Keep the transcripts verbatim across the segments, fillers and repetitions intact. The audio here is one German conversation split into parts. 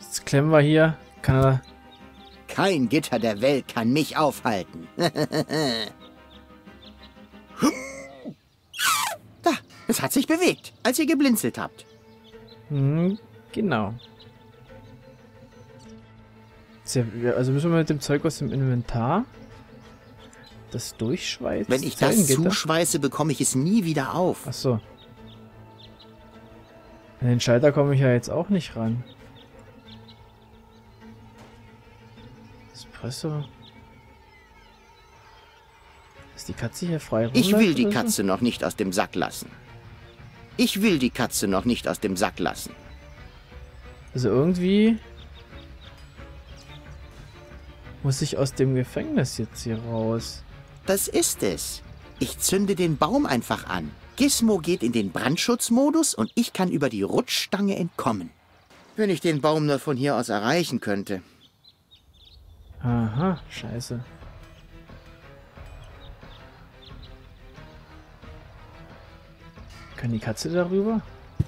Jetzt klemmen wir hier. Kann er... Kein Gitter der Welt kann mich aufhalten. Da, es hat sich bewegt, als ihr geblinzelt habt. Hm, genau. Also müssen wir mit dem Zeug aus dem Inventar das durchschweißen. Wenn ich das zuschweiße, bekomme ich es nie wieder auf. Ach so. An den Schalter komme ich ja jetzt auch nicht ran. Espresso. Ist die Katze hier frei? Ich will die Katze noch nicht aus dem Sack lassen. Ich will die Katze noch nicht aus dem Sack lassen. Also irgendwie muss ich aus dem Gefängnis jetzt hier raus. Das ist es. Ich zünde den Baum einfach an. Gizmo geht in den Brandschutzmodus und ich kann über die Rutschstange entkommen. Wenn ich den Baum nur von hier aus erreichen könnte. Aha, scheiße. Kann die Katze darüber?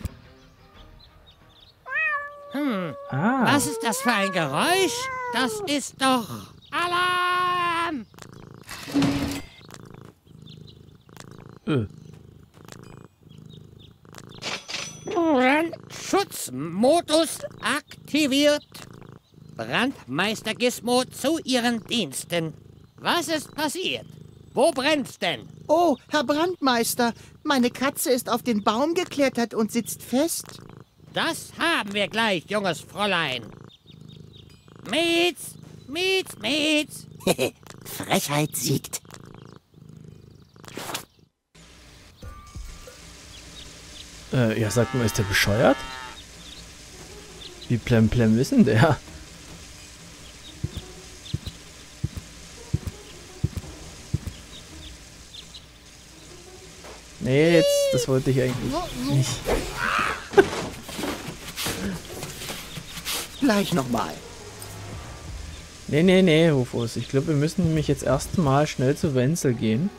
Hm, ah. Was ist das für ein Geräusch? Das ist doch Alarm! Äh. Brandschutzmodus aktiviert. Brandmeister Gizmo zu Ihren Diensten. Was ist passiert? Wo brennt's denn? Oh, Herr Brandmeister, meine Katze ist auf den Baum geklettert und sitzt fest. Das haben wir gleich, junges Fräulein. Mietz, Mietz, Mietz. Frechheit siegt. Äh, ja, sagt mal, ist der bescheuert? Wie plemplem wissen der? Nee, jetzt, das wollte ich eigentlich nicht. Gleich nochmal. Nee, nee, nee, Rufus. Ich glaube, wir müssen nämlich jetzt erstmal schnell zu Wenzel gehen.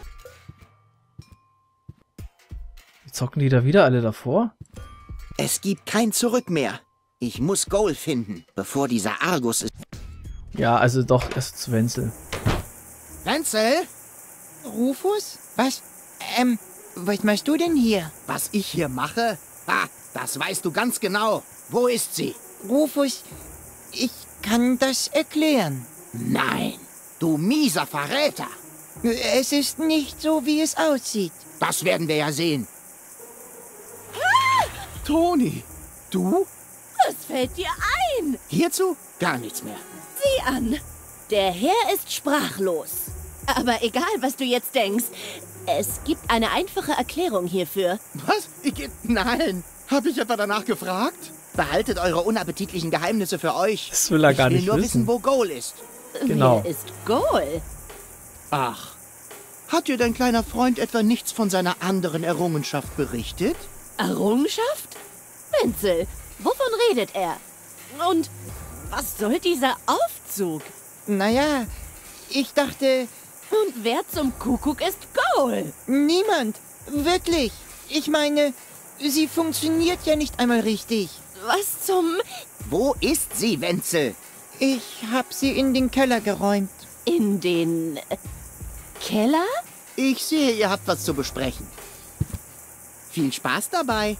Wie zocken die da wieder alle davor? Es gibt kein Zurück mehr. Ich muss Goal finden, bevor dieser Argus ist. Ja, also doch, erst zu Wenzel. Wenzel? Rufus? Was? Ähm, was machst du denn hier? Was ich hier mache? Ah, das weißt du ganz genau. Wo ist sie? Rufus, ich kann das erklären. Nein, du mieser Verräter. Es ist nicht so, wie es aussieht. Das werden wir ja sehen. Ah! Toni, du? Was fällt dir ein? Hierzu gar nichts mehr. Sieh an. Der Herr ist sprachlos. Aber egal, was du jetzt denkst, es gibt eine einfache Erklärung hierfür. Was? Ich, nein. Hab ich etwa danach gefragt? Behaltet eure unappetitlichen Geheimnisse für euch. Das will er gar nicht Ich will nur wissen. wissen, wo Goal ist. Genau. Wer ist Goal? Ach. Hat dir dein kleiner Freund etwa nichts von seiner anderen Errungenschaft berichtet? Errungenschaft? Wenzel, wovon redet er? Und was soll dieser Aufzug? Naja, ich dachte... Und wer zum Kuckuck ist Goal? Niemand. Wirklich. Ich meine, sie funktioniert ja nicht einmal richtig. Was zum... Wo ist sie, Wenzel? Ich hab sie in den Keller geräumt. In den... Keller? Ich sehe, ihr habt was zu besprechen. Viel Spaß dabei.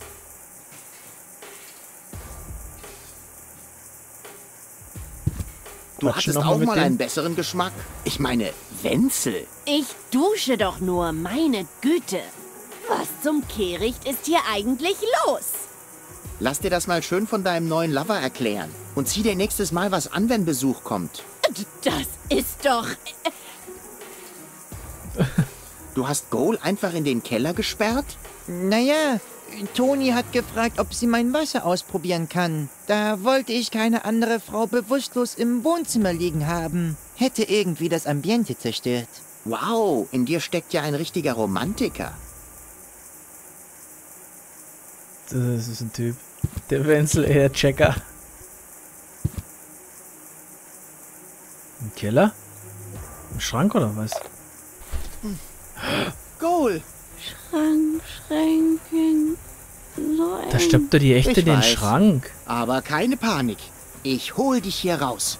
Du Quatschen hattest noch mal auch mit mal dem? einen besseren Geschmack. Ich meine, Wenzel. Ich dusche doch nur, meine Güte. Was zum Kehricht ist hier eigentlich los? Lass dir das mal schön von deinem neuen Lover erklären. Und zieh dir nächstes Mal was an, wenn Besuch kommt. Das ist doch... Du hast Goal einfach in den Keller gesperrt? Naja, Toni hat gefragt, ob sie mein Wasser ausprobieren kann. Da wollte ich keine andere Frau bewusstlos im Wohnzimmer liegen haben. Hätte irgendwie das Ambiente zerstört. Wow, in dir steckt ja ein richtiger Romantiker. Das ist ein Typ. Der Wenzel, ey, der Checker. Im Keller? Im Schrank oder was? Goal! Schrank, Schränken, so Da stoppt er die echt Ich in den weiß. Schrank. Aber keine Panik. Ich hol dich hier raus.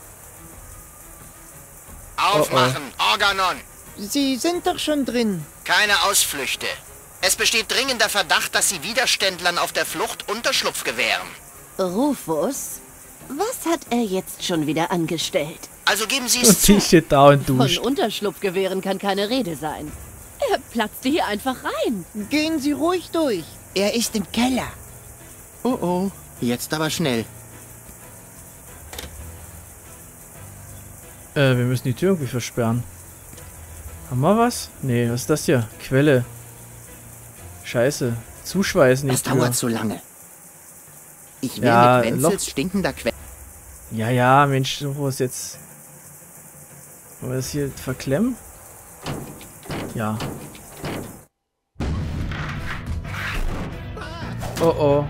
Aufmachen, Oh, oh. Organon! Sie sind doch schon drin. Keine Ausflüchte. Es besteht dringender Verdacht, dass Sie Widerständlern auf der Flucht Unterschlupf gewähren. Rufus, was hat er jetzt schon wieder angestellt? Also geben Sie Und es sie zu. steht da und Von duscht. Unterschlupfgewehren kann keine Rede sein. Er platzte hier einfach rein. Gehen Sie ruhig durch. Er ist im Keller. Oh oh, jetzt aber schnell. Äh, wir müssen die Tür irgendwie versperren. Haben wir was? Nee, was ist das hier? Quelle. Scheiße. Zuschweißen die Das Tür. dauert zu lange. Ich will Ja, mit Wenzels Loch- stinkender Quelle. Ja, ja, Mensch, wo ist jetzt... Wollen wir das hier verklemmen? Ja. Oh oh.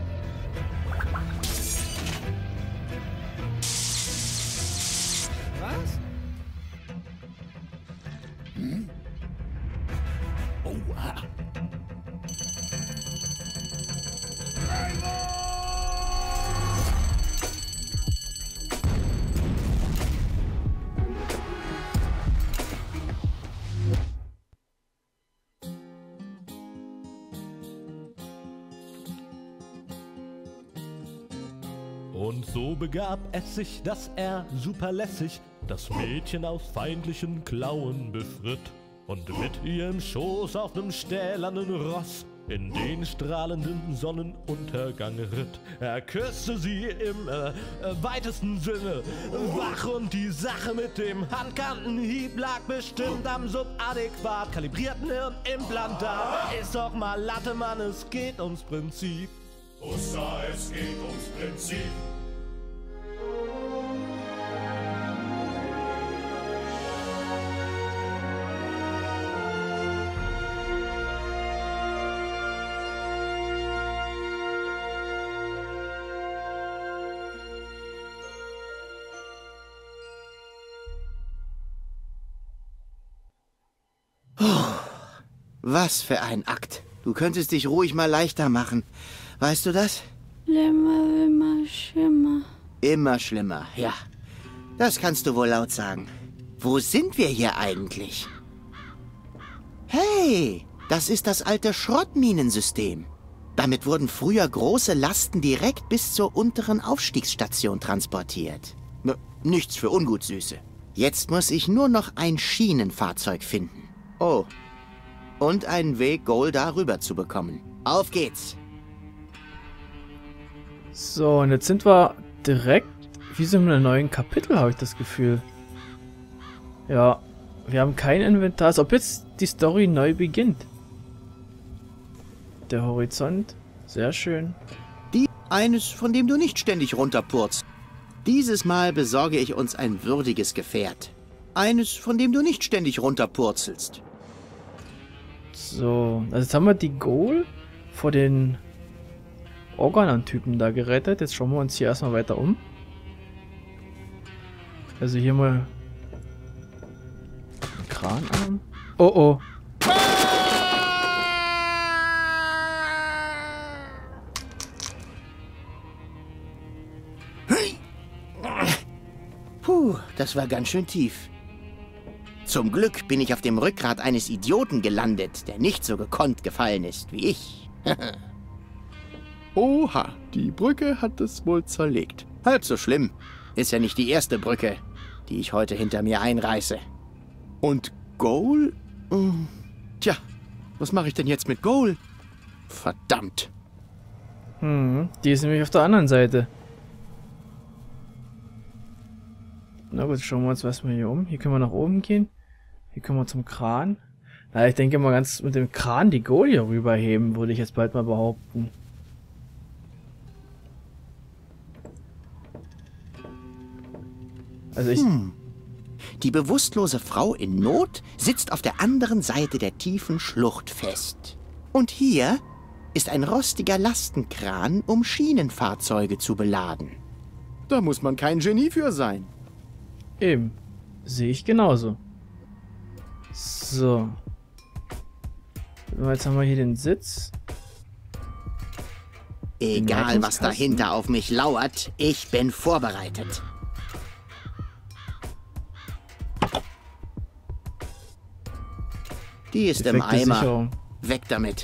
Und so begab es sich, dass er superlässig das Mädchen aus feindlichen Klauen befritt und mit ihr im Schoß auf nem stählernen Ross in den strahlenden Sonnenuntergang ritt. Er küsste sie im äh, äh, weitesten Sinne wach und die Sache mit dem Handkantenhieb lag bestimmt am subadäquat kalibrierten Hirnimplantat. Ist doch mal Latte, Mann, es geht ums Prinzip. Ussa, es geht ums Prinzip. Was für ein Akt. Du könntest dich ruhig mal leichter machen. Weißt du das? Schlimmer, immer schlimmer. Immer schlimmer, ja. Das kannst du wohl laut sagen. Wo sind wir hier eigentlich? Hey, das ist das alte Schrottminensystem. Damit wurden früher große Lasten direkt bis zur unteren Aufstiegsstation transportiert. N- nichts für Ungutsüße. Jetzt muss ich nur noch ein Schienenfahrzeug finden. Oh, und einen Weg, Goal darüber zu bekommen. Auf geht's! So, und jetzt sind wir direkt wie so in einem neuen Kapitel, habe ich das Gefühl. Ja, wir haben kein Inventar, als ob jetzt die Story neu beginnt. Der Horizont, sehr schön. Die eines, von dem du nicht ständig runterpurzt. Dieses Mal besorge ich uns ein würdiges Gefährt. Eines, von dem du nicht ständig runterpurzelst. So, also jetzt haben wir die Goal vor den Organon-Typen da gerettet. Jetzt schauen wir uns hier erstmal weiter um. Also hier mal einen Kranarm. Oh oh. Puh, das war ganz schön tief. Zum Glück bin ich auf dem Rückgrat eines Idioten gelandet, der nicht so gekonnt gefallen ist wie ich. Oha, die Brücke hat es wohl zerlegt. Halb so schlimm. Ist ja nicht die erste Brücke, die ich heute hinter mir einreiße. Und Goal? Hm, tja, was mache ich denn jetzt mit Goal? Verdammt. Hm, die ist nämlich auf der anderen Seite. Na gut, schauen wir uns erstmal hier um. Hier können wir nach oben gehen. Hier können wir zum Kran. Na, ich denke mal ganz mit dem Kran die Goal hier rüberheben, würde ich jetzt bald mal behaupten. Also ich... Hm. Die bewusstlose Frau in Not sitzt auf der anderen Seite der tiefen Schlucht fest. Und hier ist ein rostiger Lastenkran, um Schienenfahrzeuge zu beladen. Da muss man kein Genie für sein. Eben. Sehe ich genauso. So. Jetzt haben wir hier den Sitz. Egal, was dahinter auf mich lauert, ich bin vorbereitet. Die ist im Defekte Eimer. Sicherung. Weg damit.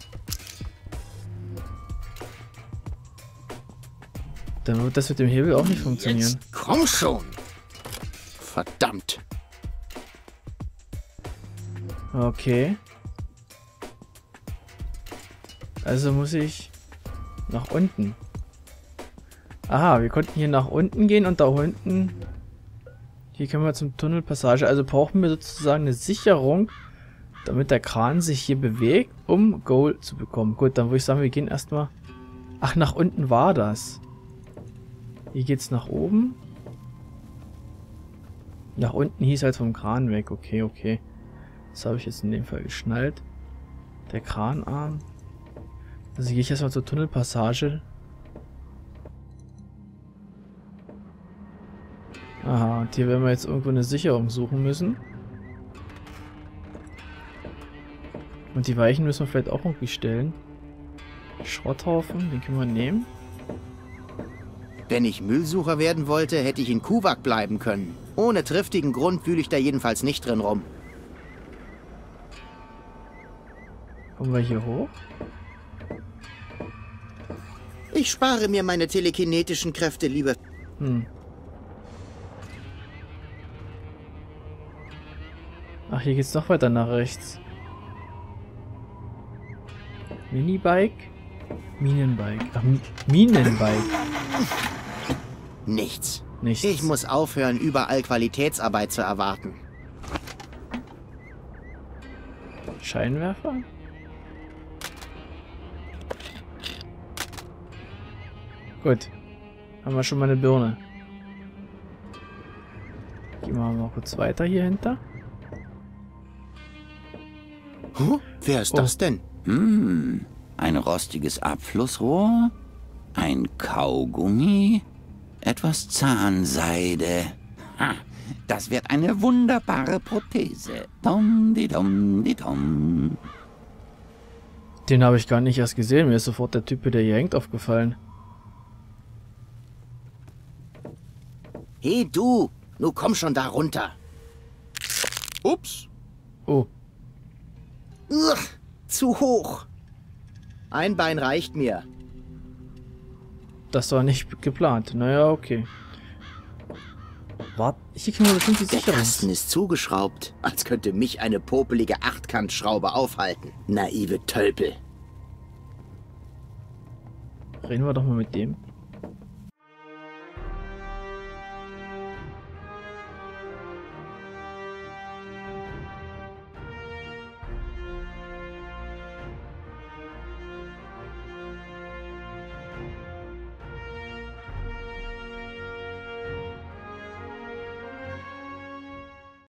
Dann wird das mit dem Hebel auch nicht funktionieren. Jetzt komm schon. Verdammt. Okay. Also muss ich nach unten. Aha, wir konnten hier nach unten gehen und da unten... Hier können wir zum Tunnelpassage. Also brauchen wir sozusagen eine Sicherung, damit der Kran sich hier bewegt, um Gold zu bekommen. Gut, dann würde ich sagen, wir gehen erstmal... Ach, nach unten war das. Hier geht's nach oben. Nach unten hieß halt vom Kran weg. Okay, okay. Das habe ich jetzt in dem Fall geschnallt. Der Kranarm. Also gehe ich erstmal zur Tunnelpassage. Aha, und hier werden wir jetzt irgendwo eine Sicherung suchen müssen. Und die Weichen müssen wir vielleicht auch irgendwie stellen. Schrotthaufen, den können wir nehmen. Wenn ich Müllsucher werden wollte, hätte ich in Kuwak bleiben können. Ohne triftigen Grund wühle ich da jedenfalls nicht drin rum. Kommen wir hier hoch? Ich spare mir meine telekinetischen Kräfte lieber. Hm. Ach, hier geht's noch weiter nach rechts. Minibike? Minenbike. Ach, Mi Minenbike. Nichts. Nichts. Ich muss aufhören, überall Qualitätsarbeit zu erwarten. Scheinwerfer? Gut. Haben wir schon mal eine Birne. Gehen wir mal kurz weiter hier hinter. Huh? Wer ist Oh. das denn? Hm, ein rostiges Abflussrohr, ein Kaugummi, etwas Zahnseide. Ha, das wird eine wunderbare Prothese. Dom, di dom, di dom. Den habe ich gar nicht erst gesehen. Mir ist sofort der Typ, der hier hängt, aufgefallen. Hey du, nu komm schon da runter. Ups. Oh. Ugh, zu hoch. Ein Bein reicht mir. Das war nicht geplant. Naja, okay. Warte, hier kriegen wir bestimmt die Der Sicherung. Kasten ist zugeschraubt, als könnte mich eine popelige Achtkantschraube aufhalten. Naive Tölpel. Reden wir doch mal mit dem.